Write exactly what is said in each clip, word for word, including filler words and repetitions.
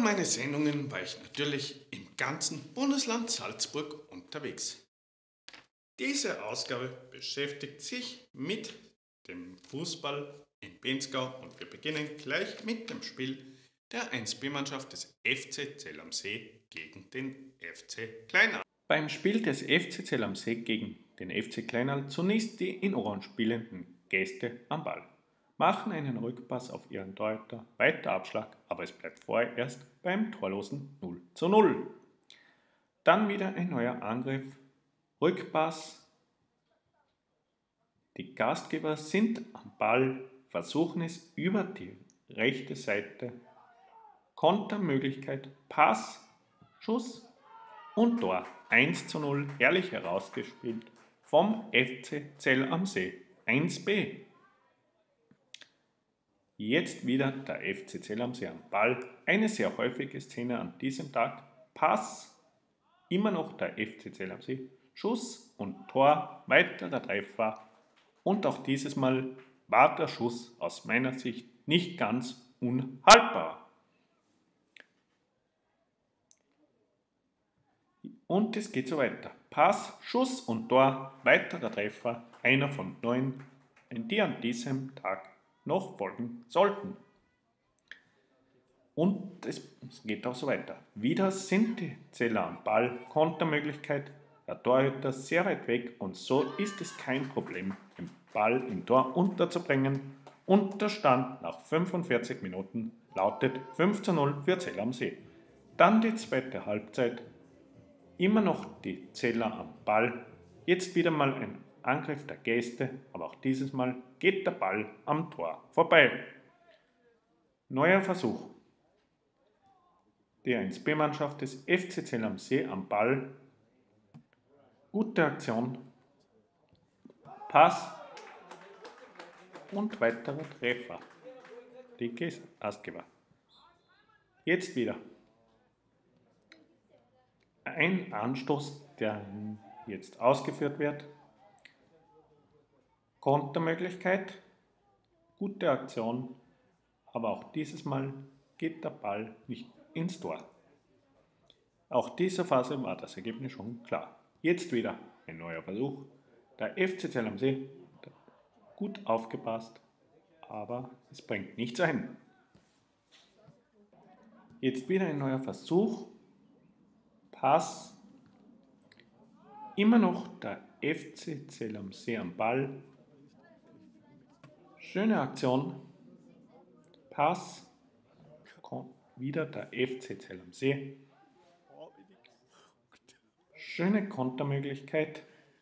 meine Sendungen war ich natürlich im ganzen Bundesland Salzburg unterwegs. Diese Ausgabe beschäftigt sich mit dem Fußball in Pinzgau und wir beginnen gleich mit dem Spiel der eins B-Mannschaft des F C Zell am See gegen den F C Kleinal. Beim Spiel des F C Zell am See gegen den F C Kleinal zunächst die in Orange spielenden Gäste am Ball. Machen einen Rückpass auf ihren Torhüter, weiter Abschlag, aber es bleibt vorerst beim torlosen null zu null. Dann wieder ein neuer Angriff, Rückpass. Die Gastgeber sind am Ball, versuchen es über die rechte Seite. Kontermöglichkeit, Pass, Schuss und Tor. eins zu null, herrlich herausgespielt vom F C Zell am See. eins B. Jetzt wieder der F C Zell am See am Ball. Eine sehr häufige Szene an diesem Tag. Pass, immer noch der F C Zell am See. Schuss und Tor, weiterer Treffer. Und auch dieses Mal war der Schuss aus meiner Sicht nicht ganz unhaltbar. Und es geht so weiter. Pass, Schuss und Tor, weiterer Treffer, einer von neun, die an diesem Tag noch folgen sollten. Und es geht auch so weiter. Wieder sind die Zeller am Ball, Kontermöglichkeit, der Torhüter sehr weit weg und so ist es kein Problem, den Ball im Tor unterzubringen. Und der Stand nach fünfundvierzig Minuten lautet fünf zu null für Zell am See. Dann die zweite Halbzeit, immer noch die Zeller am Ball, jetzt wieder mal ein Angriff der Gäste, aber auch dieses Mal geht der Ball am Tor vorbei. Neuer Versuch. Die eins B-Mannschaft des F C Zell am See am Ball. Gute Aktion. Pass und weiterer Treffer. Die Gastgeber. Jetzt wieder. Ein Anstoß, der jetzt ausgeführt wird. Kontermöglichkeit, gute Aktion, aber auch dieses Mal geht der Ball nicht ins Tor. Auch dieser Phase war das Ergebnis schon klar. Jetzt wieder ein neuer Versuch. Der F C Zell am See, gut aufgepasst, aber es bringt nichts ein. Jetzt wieder ein neuer Versuch. Pass. Immer noch der F C Zell am See am Ball. Schöne Aktion. Pass. Wieder der F C Zell am See. Schöne Kontermöglichkeit.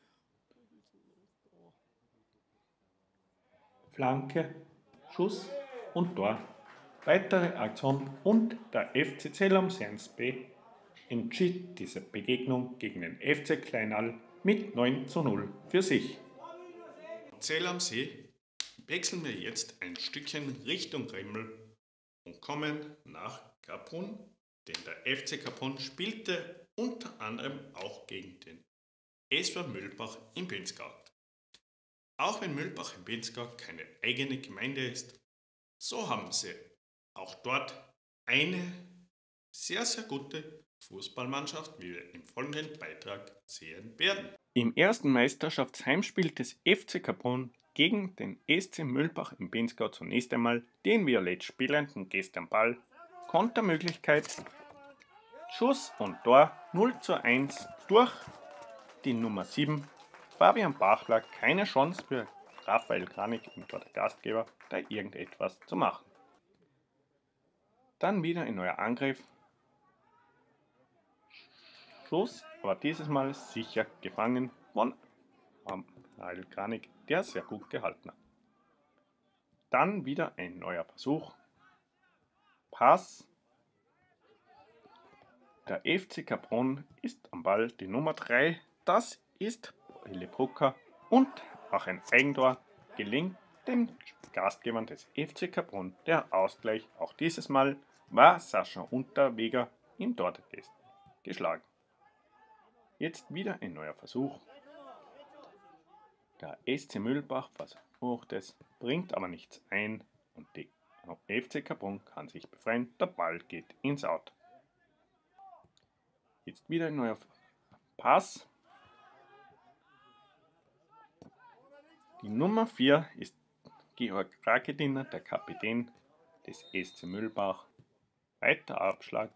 Flanke, Schuss und Tor. Weitere Aktion und der F C Zell am See eins B entschied diese Begegnung gegen den F C Kleinal mit neun zu null für sich. Zell am See wechseln wir jetzt ein Stückchen Richtung Remmel und kommen nach Kaprun, denn der F C Kaprun spielte unter anderem auch gegen den S V Mühlbach in Pinzgau. Auch wenn Mühlbach in Pinzgau keine eigene Gemeinde ist, so haben sie auch dort eine sehr, sehr gute Fußballmannschaft, wie wir im folgenden Beitrag sehen werden. Im ersten Meisterschaftsheimspiel des F C Kaprun gegen den S C Mühlbach in Pinzgau zunächst einmal den violett spielenden Gäste am Ball, Kontermöglichkeit, Schuss und Tor null zu eins durch die Nummer sieben, Fabian Bachler, keine Chance für Raphael Kranig, im Tor der Gastgeber, da irgendetwas zu machen. Dann wieder ein neuer Angriff, Schuss, aber dieses Mal sicher gefangen von Raphael Kranig, der sehr gut gehalten hat. Dann wieder ein neuer Versuch, Pass. Der F C Kaprun ist am Ball, die Nummer drei, das ist Eli Brucker und auch ein Eigentor gelingt den Gastgebern des F C Kaprun. Der Ausgleich, auch dieses Mal war Sascha Unterweger im Tor der Gäste geschlagen. Jetzt wieder ein neuer Versuch. Der S C Mühlbach versucht es, bringt aber nichts ein und die F C Kaprun kann sich befreien, der Ball geht ins Out. Jetzt wieder ein neuer Pass. Die Nummer vier ist Georg Rakediner, der Kapitän des S C Mühlbach. Weiter Abschlag.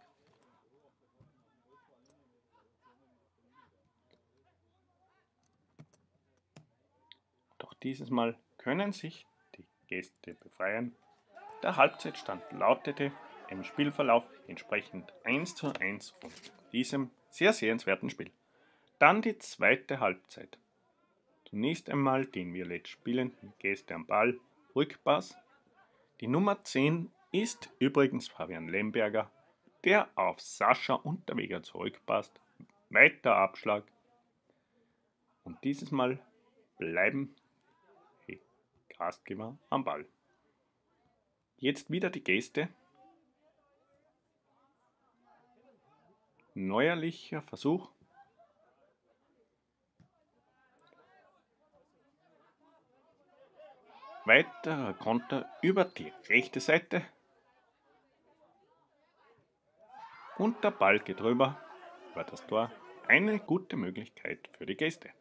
Doch dieses Mal können sich die Gäste befreien. Der Halbzeitstand lautete im Spielverlauf entsprechend eins zu eins und diesem sehr sehenswerten Spiel. Dann die zweite Halbzeit. Zunächst einmal den violett spielenden Gäste am Ball, Rückpass. Die Nummer zehn ist übrigens Fabian Lemberger, der auf Sascha Unterweger zurückpasst. Weiter Abschlag. Und dieses Mal bleiben die Gastgeber am Ball. Jetzt wieder die Gäste. Neuerlicher Versuch. Weiterer Konter über die rechte Seite. Und der Ball geht rüber über das Tor. Eine gute Möglichkeit für die Gäste.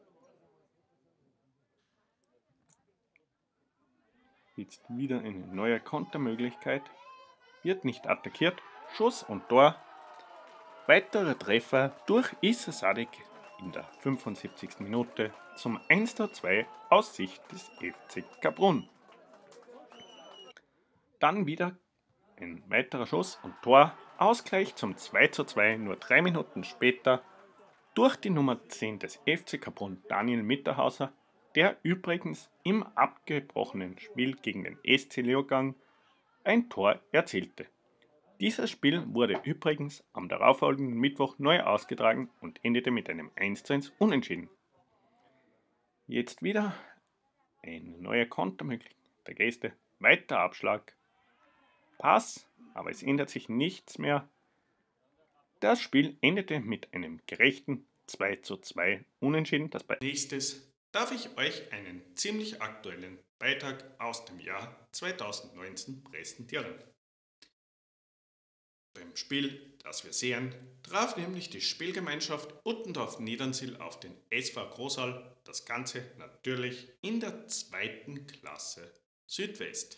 Jetzt wieder eine neue Kontermöglichkeit. Wird nicht attackiert. Schuss und Tor. Weiterer Treffer durch Issa Sadik in der fünfundsiebzigsten Minute zum eins zu zwei aus Sicht des F C Kaprun. Dann wieder ein weiterer Schuss und Tor. Ausgleich zum zwei zu zwei nur drei Minuten später durch die Nummer zehn des F C Kaprun, Daniel Mitterhauser, der übrigens im abgebrochenen Spiel gegen den S C Leogang ein Tor erzielte. Dieses Spiel wurde übrigens am darauffolgenden Mittwoch neu ausgetragen und endete mit einem eins zu eins Unentschieden. Jetzt wieder eine neue Kontermöglichkeit der Gäste, weiter Abschlag, Pass, aber es ändert sich nichts mehr. Das Spiel endete mit einem gerechten zwei zu zwei Unentschieden. Das bei Nächstes darf ich euch einen ziemlich aktuellen Beitrag aus dem Jahr zweitausendneunzehn präsentieren. Beim Spiel, das wir sehen, traf nämlich die Spielgemeinschaft Uttendorf-Niedernsiel auf den S V Großhall, das Ganze natürlich in der zweiten Klasse Südwest.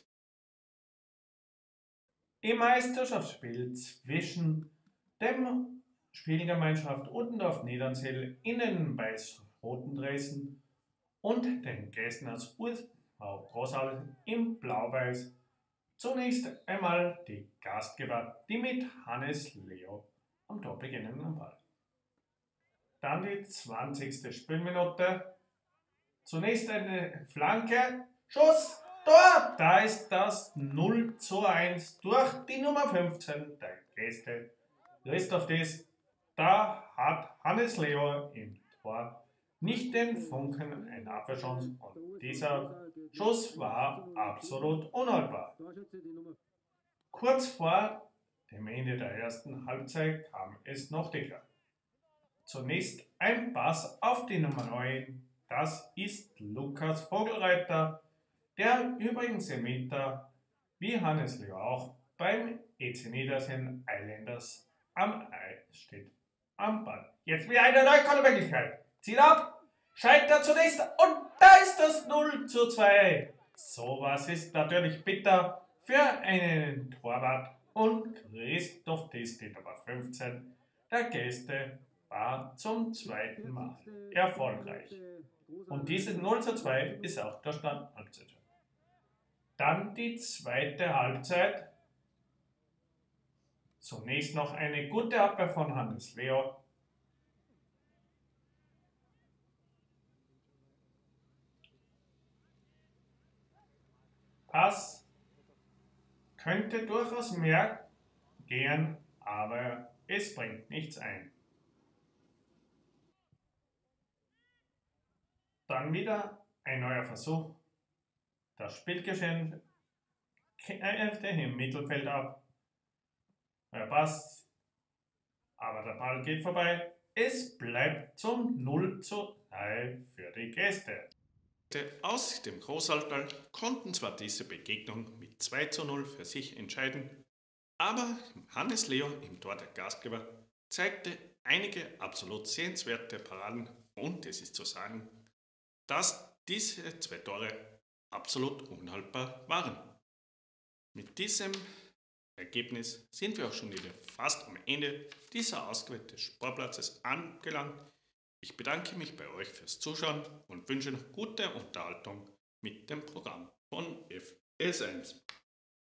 Im Meisterschaftsspiel zwischen dem Spielgemeinschaft Uttendorf-Niedernsiel in den weiß-roten Dressen und den Gästen aus U S V Großhall im Blau-Weiß zunächst einmal die Gastgeber, die mit Hannes Leo am Tor beginnen am Ball. Dann die zwanzigste Spielminute. Zunächst eine Flanke, Schuss, Tor! Da ist das null zu eins durch die Nummer fünfzehn der Gäste. Christoph Dies, da hat Hannes Leo im Tor nicht den Funken eine Abwehrchance und dieser Schuss war absolut unhaltbar. Kurz vor dem Ende der ersten Halbzeit kam es noch dicker. Zunächst ein Pass auf die Nummer neun, das ist Lukas Vogelreiter, der übrigens im Winter, wie Hannes Leo auch, beim E C Niedersehen Islanders am Eis steht. Am Ball. Jetzt wieder eine neue Kontermöglichkeit. Zieht ab, scheitert zunächst und da ist das null zu zwei. Sowas ist natürlich bitter für einen Torwart und Christoph Dies, die Nummer fünfzehn der Gäste, war zum zweiten Mal erfolgreich. Und dieses null zu zwei ist auch der Stand Halbzeit. Dann die zweite Halbzeit. Zunächst noch eine gute Abwehr von Hannes Leo. Pass könnte durchaus mehr gehen, aber es bringt nichts ein. Dann wieder ein neuer Versuch. Das Spielgeschehen kämpfte im Mittelfeld ab. Er passt, aber der Ball geht vorbei. Es bleibt zum null zu drei für die Gäste. aus dem Großaltal konnten zwar diese Begegnung mit zwei zu null für sich entscheiden, aber Hannes Leo im Tor der Gastgeber zeigte einige absolut sehenswerte Paraden und es ist zu sagen, dass diese zwei Tore absolut unhaltbar waren. Mit diesem Ergebnis sind wir auch schon wieder fast am Ende dieser Ausgabe des Sportplatzes angelangt. Ich bedanke mich bei euch fürs Zuschauen und wünsche noch gute Unterhaltung mit dem Programm von F S eins.